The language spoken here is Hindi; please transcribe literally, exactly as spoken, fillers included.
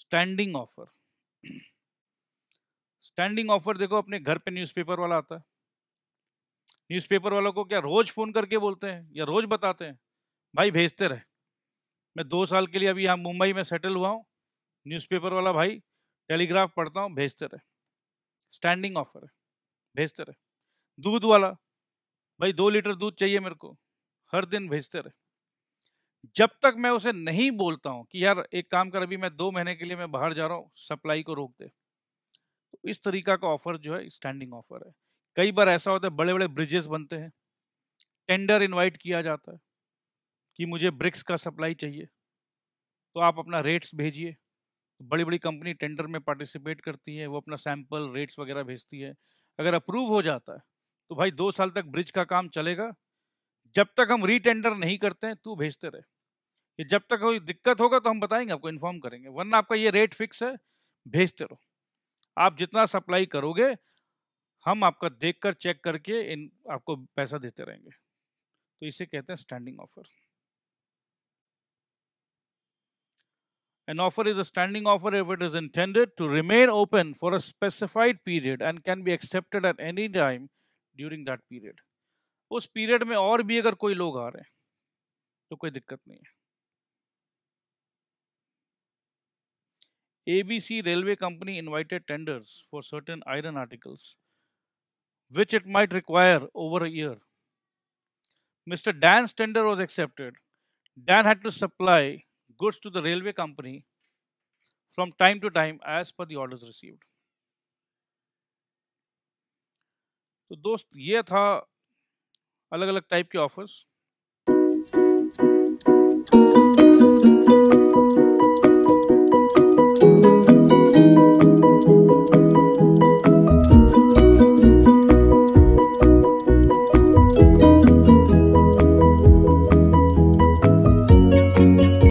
Standing offer. स्टैंडिंग ऑफर देखो, अपने घर पे न्यूज़पेपर वाला आता है, न्यूज़पेपर वालों को क्या रोज फोन करके बोलते हैं या रोज बताते हैं, भाई भेजते रहे। मैं दो साल के लिए अभी यहाँ मुंबई में सेटल हुआ हूँ, न्यूज़पेपर वाला भाई टेलीग्राफ पढ़ता हूँ, भेजते रहे। स्टैंडिंग ऑफर है, भेजते रहे। दूध वाला, भाई दो लीटर दूध चाहिए मेरे को, हर दिन भेजते रहे। जब तक मैं उसे नहीं बोलता हूँ कि यार एक काम कर, अभी मैं दो महीने के लिए मैं बाहर जा रहा हूँ, सप्लाई को रोक दे, तो इस तरीका का ऑफर जो है स्टैंडिंग ऑफर है। कई बार ऐसा होता है, बड़े बड़े ब्रिजेस बनते हैं, टेंडर इनवाइट किया जाता है कि मुझे ब्रिक्स का सप्लाई चाहिए, तो आप अपना रेट्स भेजिए। बड़ी बड़ी कंपनी टेंडर में पार्टिसिपेट करती है, वो अपना सैंपल रेट्स वगैरह भेजती है। अगर अप्रूव हो जाता है तो भाई दो साल तक ब्रिज का काम चलेगा, जब तक हम रीटेंडर नहीं करते हैं तू भेजते रहे। ये जब तक कोई दिक्कत होगा तो हम बताएंगे, आपको इन्फॉर्म करेंगे, वरना आपका ये रेट फिक्स है, भेजते रहो। आप जितना सप्लाई करोगे हम आपका देखकर चेक करके इन आपको पैसा देते रहेंगे। तो इसे कहते हैं standing offer. An offer is a standing offer if it is intended to remain open for a specified period and can be accepted at any time during that period. उस पीरियड में और भी अगर कोई लोग आ रहे हैं तो कोई दिक्कत नहीं है। A B C Railway Company invited tenders for certain iron articles, which it might require over a year. Mister Dan's tender was accepted. Dan had to supply goods to the railway company from time to time as per the orders received. तो दोस्त ये था अलग अलग टाइप के ऑफर्स।